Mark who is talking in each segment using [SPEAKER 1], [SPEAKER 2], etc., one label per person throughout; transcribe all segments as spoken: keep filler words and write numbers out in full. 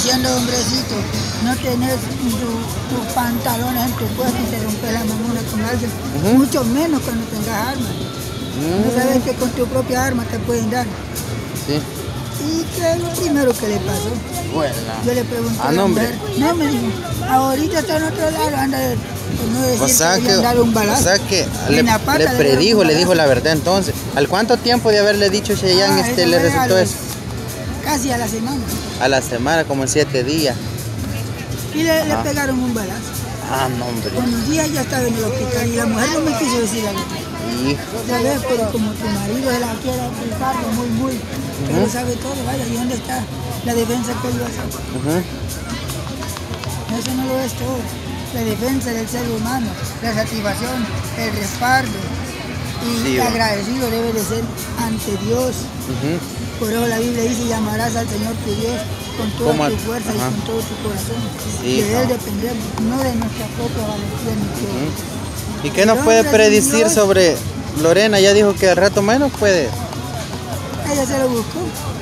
[SPEAKER 1] diciendo, hombrecito, no tenés tu- tus pantalones en tu puesto y te rompes la mamona con alguien,
[SPEAKER 2] Ujú.
[SPEAKER 1] mucho menos cuando tengas armas. No
[SPEAKER 2] Mm,
[SPEAKER 1] sabes que con tu propia arma te pueden dar.
[SPEAKER 2] sí.
[SPEAKER 1] ¿Y qué es lo primero que le pasó? Yo le pregunté
[SPEAKER 2] Ah,
[SPEAKER 1] a la
[SPEAKER 2] no, hombre.
[SPEAKER 1] mujer, no, me dijo, ahorita está en otro lado, anda de, por no decir
[SPEAKER 2] O sea
[SPEAKER 1] que
[SPEAKER 2] que,
[SPEAKER 1] le han dado un
[SPEAKER 2] o
[SPEAKER 1] balazo.
[SPEAKER 2] sea que le,
[SPEAKER 1] En la pata
[SPEAKER 2] le
[SPEAKER 1] le dieron
[SPEAKER 2] predijo,
[SPEAKER 1] un
[SPEAKER 2] le dijo
[SPEAKER 1] balazo.
[SPEAKER 2] la verdad entonces. ¿Al cuánto tiempo de haberle dicho Cheyenne
[SPEAKER 1] Ah,
[SPEAKER 2] este
[SPEAKER 1] eso
[SPEAKER 2] le
[SPEAKER 1] fue a
[SPEAKER 2] resultó
[SPEAKER 1] los-
[SPEAKER 2] eso?
[SPEAKER 1] Casi a la semana.
[SPEAKER 2] A la semana, como en siete días.
[SPEAKER 1] Y le, le
[SPEAKER 2] Ajá.
[SPEAKER 1] pegaron un balazo.
[SPEAKER 2] Ah, no, hombre.
[SPEAKER 1] Con un día ya estaba en el hospital y la mujer no me quiso decir la verdad.
[SPEAKER 2] Hijo.
[SPEAKER 1] Ya ves, pero como tu marido se la quiere aplicar muy, muy, que lo sabe todo, vaya, ¿y dónde está la defensa que él iba a hacer?
[SPEAKER 2] Ujú.
[SPEAKER 1] Eso no lo es todo. La defensa del ser humano, la satisfacción, el respaldo y
[SPEAKER 2] Sí, va.
[SPEAKER 1] agradecido debe de ser ante Dios.
[SPEAKER 2] Ujú.
[SPEAKER 1] Por eso la Biblia dice, llamarás al Señor tu Dios con toda
[SPEAKER 2] ¿Cómo?
[SPEAKER 1] tu fuerza
[SPEAKER 2] Ajá.
[SPEAKER 1] y con todo tu corazón.
[SPEAKER 2] Sí,
[SPEAKER 1] de
[SPEAKER 2] va.
[SPEAKER 1] Él dependemos, no de nuestra propia valentía ni todo.
[SPEAKER 2] ¿Y qué nos puede predecir sobre Lorena? Ya dijo que al rato menos puede.
[SPEAKER 1] Ella se lo buscó.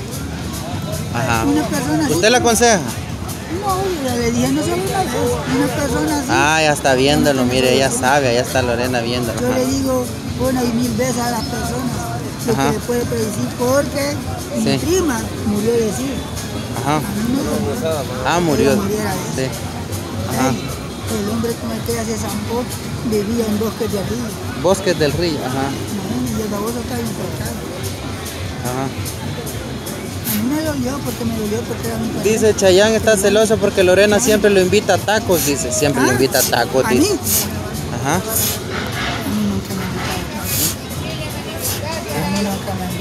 [SPEAKER 2] Ajá.
[SPEAKER 1] Una persona así.
[SPEAKER 2] ¿Usted la aconseja?
[SPEAKER 1] No, ya le dije, no solo una vez. Una persona así.
[SPEAKER 2] Ah, ya está viéndolo, mire, ella sabe, allá está Lorena viéndolo.
[SPEAKER 1] Yo
[SPEAKER 2] Ajá.
[SPEAKER 1] le digo una y mil veces a las personas lo
[SPEAKER 2] Ajá.
[SPEAKER 1] que le puede predecir, porque mi
[SPEAKER 2] Sí.
[SPEAKER 1] prima murió de sí.
[SPEAKER 2] Ajá.
[SPEAKER 1] A mí me dolió
[SPEAKER 2] Ah,
[SPEAKER 1] que
[SPEAKER 2] murió.
[SPEAKER 1] ella muriera de
[SPEAKER 2] Sí.
[SPEAKER 1] sí.
[SPEAKER 2] Ajá.
[SPEAKER 1] Ey, el hombre con el que ella se zampó vivía en bosques de arriba.
[SPEAKER 2] Bosques del Río. Ajá.
[SPEAKER 1] Y el baboso está bien cortado.
[SPEAKER 2] Ajá.
[SPEAKER 1] A mí me dolió porque me dolió porque era mi pareja.
[SPEAKER 2] Dice Chayán está celoso porque Lorena siempre lo invita a tacos, dice. Siempre lo
[SPEAKER 1] Ah,
[SPEAKER 2] invita a tacos,
[SPEAKER 1] ¿a mí?
[SPEAKER 2] dice. Ajá.
[SPEAKER 1] A mí nunca me invitaron. A mí nunca me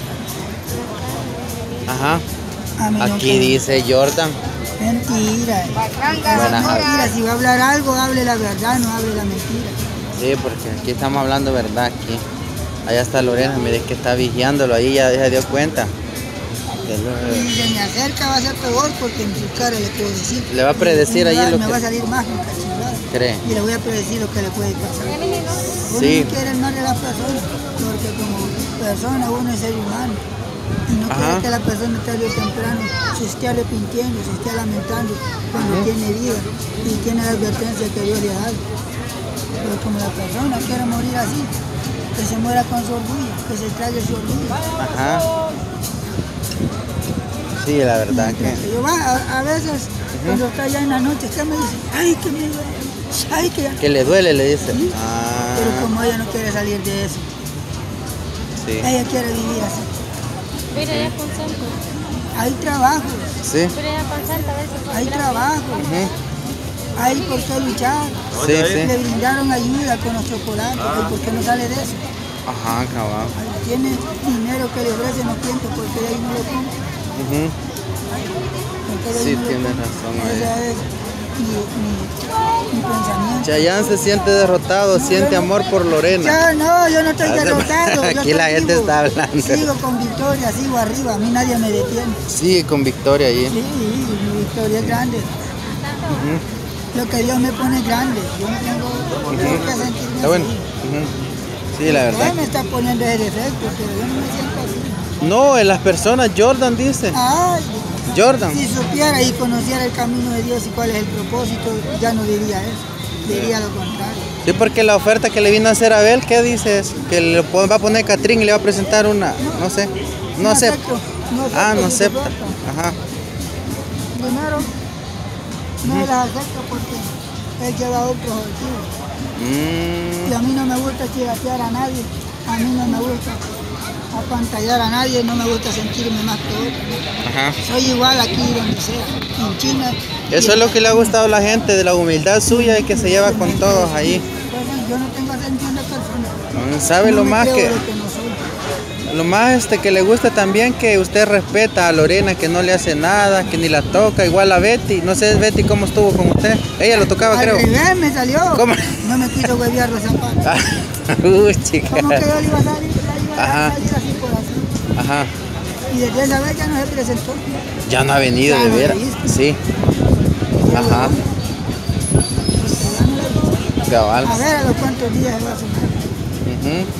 [SPEAKER 1] invitaron.
[SPEAKER 2] Ajá.
[SPEAKER 1] A mí nunca
[SPEAKER 2] Aquí
[SPEAKER 1] me
[SPEAKER 2] dice Jordan.
[SPEAKER 1] Mentira.
[SPEAKER 2] Buenas
[SPEAKER 1] Mentira. Si va a hablar algo, hable la verdad, no hable la mentira.
[SPEAKER 2] Sí, porque aquí estamos hablando verdad aquí. Allá está Lorena, mire que está vigiándolo ahí, ya se dio cuenta. Que lo-
[SPEAKER 1] Y si se me acerca va a ser peor porque en su cara le puedo decir.
[SPEAKER 2] Le va a predecir
[SPEAKER 1] Y me
[SPEAKER 2] ahí
[SPEAKER 1] va-
[SPEAKER 2] lo
[SPEAKER 1] me
[SPEAKER 2] que-
[SPEAKER 1] va a salir más con cachivada.
[SPEAKER 2] ¿Cree?
[SPEAKER 1] Y le voy a predecir lo que le puede pasar. Uno
[SPEAKER 2] Sí.
[SPEAKER 1] no quiere el mal de la persona, porque como persona uno es ser humano. Y no
[SPEAKER 2] Ajá.
[SPEAKER 1] quiere que la persona tarde o temprano se esté arrepintiendo, se esté lamentando cuando
[SPEAKER 2] Ujú.
[SPEAKER 1] tiene vida y tiene la advertencia que Dios le ha dado. Pero como la persona quiere morir así, que se muera con su orgullo, que se trague su orgullo.
[SPEAKER 2] Ajá. Sí, la verdad que.
[SPEAKER 1] Yo va, a, a veces, cuando está ya en la noche, ¿qué me dice? Ay, que me duele. Ay, que...
[SPEAKER 2] Que le duele, le dice.
[SPEAKER 1] Sí.
[SPEAKER 2] Ah,
[SPEAKER 1] Pero como ella no quiere salir de eso,
[SPEAKER 2] sí.
[SPEAKER 1] ella quiere vivir así.
[SPEAKER 3] Mira, ya con Santo.
[SPEAKER 1] Hay trabajo,
[SPEAKER 2] Sí.
[SPEAKER 3] Mira, ya con Santa, a ver si
[SPEAKER 1] hay
[SPEAKER 3] gracias.
[SPEAKER 1] trabajo,
[SPEAKER 2] Ujú.
[SPEAKER 1] hay por qué luchar.
[SPEAKER 2] Sí,
[SPEAKER 1] Le
[SPEAKER 2] sí.
[SPEAKER 1] brindaron ayuda con los chocolates, ¿y por qué no sale de eso?
[SPEAKER 2] Ajá, cabal.
[SPEAKER 1] Tiene dinero que le ofrecen los clientes porque de ahí no lo compra.
[SPEAKER 2] Ujú.
[SPEAKER 1] porque de ahí
[SPEAKER 2] Sí,
[SPEAKER 1] no lo
[SPEAKER 2] tienes
[SPEAKER 1] compra.
[SPEAKER 2] razón ahí.
[SPEAKER 1] Ese es mi, mi, mi pensamiento.
[SPEAKER 2] Chayán se siente derrotado, siente amor por Lorena.
[SPEAKER 1] Ya no, yo no estoy
[SPEAKER 2] Hace-
[SPEAKER 1] derrotado. yo
[SPEAKER 2] Aquí
[SPEAKER 1] estoy
[SPEAKER 2] la gente
[SPEAKER 1] vivo.
[SPEAKER 2] está hablando.
[SPEAKER 1] Sigo con victoria, sigo arriba, a mí nadie me detiene.
[SPEAKER 2] Sigue con victoria allí.
[SPEAKER 1] Sí, mi victoria es grande.
[SPEAKER 2] Ujú.
[SPEAKER 1] Lo que Dios me pone es grande. Yo no tengo, tengo que sentirme
[SPEAKER 2] Está bueno.
[SPEAKER 1] así.
[SPEAKER 2] Ujú. Sí, la verdad.
[SPEAKER 1] Él me está poniendo ese defecto, pero yo no me siento así.
[SPEAKER 2] No, en las personas, Jordan dice.
[SPEAKER 1] Ay,
[SPEAKER 2] Jordan.
[SPEAKER 1] si supiera y conociera el camino de Dios y cuál es el propósito, ya no diría eso. Diría lo contrario.
[SPEAKER 2] Sí, porque la oferta que le vino a hacer a Abel, ¿qué dices? Que le pon- va a poner Catrín y le va a presentar una, no sé, no acepta.
[SPEAKER 1] acepto, no acepto
[SPEAKER 2] Ah, no
[SPEAKER 1] su
[SPEAKER 2] acepta.
[SPEAKER 1] oferta.
[SPEAKER 2] Ajá.
[SPEAKER 1] Primero, no las acepto porque él lleva otros objetivos.
[SPEAKER 2] Mm,
[SPEAKER 1] Y a mí no me gusta chiratear a nadie, a mí no me gusta apantallar a nadie, no me gusta sentirme más que otro.
[SPEAKER 2] ajá.
[SPEAKER 1] Soy igual aquí donde sea, en China. y
[SPEAKER 2] Eso es
[SPEAKER 1] en-
[SPEAKER 2] lo que le ha gustado a la gente, de la humildad suya y que se lleva con todos ahí.
[SPEAKER 1] Pues, yo no tengo atención de persona.
[SPEAKER 2] Mm, ¿Sabe
[SPEAKER 1] No
[SPEAKER 2] lo
[SPEAKER 1] me
[SPEAKER 2] más
[SPEAKER 1] creo
[SPEAKER 2] que,
[SPEAKER 1] lo que no soy.
[SPEAKER 2] lo más este que le gusta también que usted respeta a Lorena, que no le hace nada, que ni la toca, igual a Betty? No sé, Betty, cómo estuvo con usted. Ella lo tocaba,
[SPEAKER 1] Al
[SPEAKER 2] creo.
[SPEAKER 1] revés me salió.
[SPEAKER 2] ¿Cómo?
[SPEAKER 1] No me quiso huevear los zapatos.
[SPEAKER 2] Ah, Uy, chica.
[SPEAKER 1] ¿Cómo que yo le iba a salir, la iba a
[SPEAKER 2] Ajá.
[SPEAKER 1] salir así por así?
[SPEAKER 2] Ajá.
[SPEAKER 1] Y desde esa vez ya no se presentó.
[SPEAKER 2] Ya no ha venido,
[SPEAKER 1] Ya
[SPEAKER 2] de
[SPEAKER 1] no
[SPEAKER 2] veras.
[SPEAKER 1] la viste.
[SPEAKER 2] Sí. Ajá. Cabal.
[SPEAKER 1] A ver a los cuantos días se va a sumar.
[SPEAKER 2] Ujú.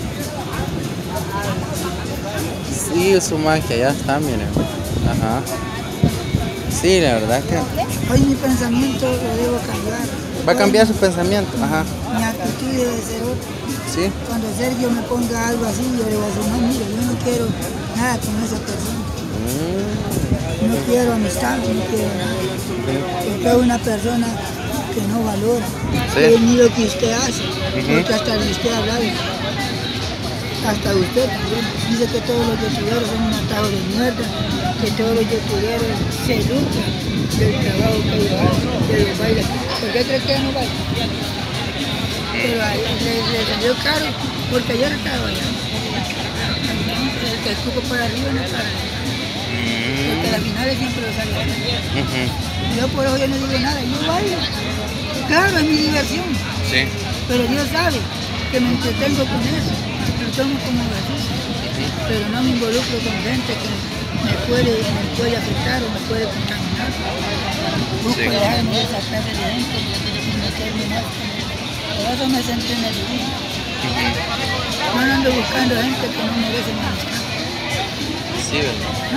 [SPEAKER 2] Sí, su magia, ya está, miren. Ajá. Sí, la verdad que
[SPEAKER 1] Hoy mi pensamiento lo debo cambiar.
[SPEAKER 2] va a cambiar
[SPEAKER 1] Hoy
[SPEAKER 2] su pensamiento. Ajá.
[SPEAKER 1] mi actitud debe ser otra.
[SPEAKER 2] Sí.
[SPEAKER 1] Cuando Sergio me ponga algo así, yo le voy a decir, no, mire, yo no quiero nada con esa persona.
[SPEAKER 2] Mm.
[SPEAKER 1] No quiero amistad, no quiero nada. Porque es una persona que no valora.
[SPEAKER 2] Sí.
[SPEAKER 1] Ni lo que usted hace.
[SPEAKER 2] Ujú.
[SPEAKER 1] Porque hasta de usted ha hablado. Hasta usted también. Dice que todos los youtuberos son un atajo de mierda. Que todos los youtuberos se lucran del trabajo que ellos hacen, de los bailes. ¿Por qué cree que ella no baila? Pero a él le, le salió caro porque ayer estaba bailando. Entonces, el que escupo para arriba no para arriba. Porque a las finales siempre lo sale.
[SPEAKER 2] Ujú.
[SPEAKER 1] Yo por eso yo no digo nada, yo bailo. Claro, es mi diversión.
[SPEAKER 2] Sí.
[SPEAKER 1] Pero Dios sabe que me entretengo con eso. Lo tomo como ejercicio. Pero no me involucro con gente que me puede, me puede afectar o me puede contaminar. Busco
[SPEAKER 2] Sí.
[SPEAKER 1] dejarme de esa clase de gente y meterme más con eso. Por eso me senté en el video. No ando buscando gente que no merece mi amistad.
[SPEAKER 2] Sí, ¿verdad?
[SPEAKER 1] No,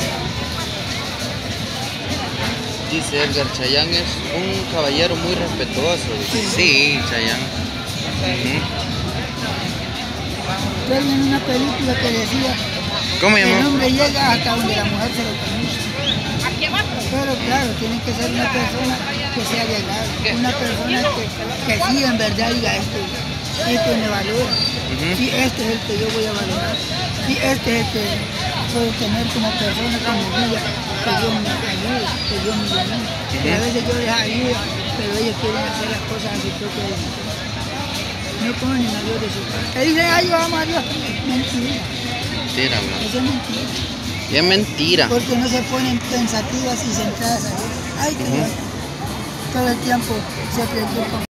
[SPEAKER 2] Dice Edgar, Chayanne es un caballero muy respetuoso. Dice. Sí, Chayanne. Ujú.
[SPEAKER 1] yo vi en una película que decía
[SPEAKER 2] ¿Cómo
[SPEAKER 1] que el
[SPEAKER 2] llamó?
[SPEAKER 1] hombre llega hasta donde la mujer se lo permite. Pero claro, tiene que ser una persona que sea legal, una persona que, que sí en verdad diga este, este me valora,
[SPEAKER 2] Ujú.
[SPEAKER 1] sí este es el que yo voy a valorar, sí este es el que puedo tener como persona, como guía, que Dios me ayude, que Dios me ilumine. Y a veces yo les ayudo, pero ellos quieren hacer las cosas a su propia decisión. No ponen a Dios de su parte. Que dicen, ay, yo amo a Dios. Mentira,
[SPEAKER 2] Mentira, man.
[SPEAKER 1] eso es mentira.
[SPEAKER 2] Y es mentira.
[SPEAKER 1] Porque no se ponen pensativas y centradas a Dios. Ay, que Dios todo el tiempo se preocupan.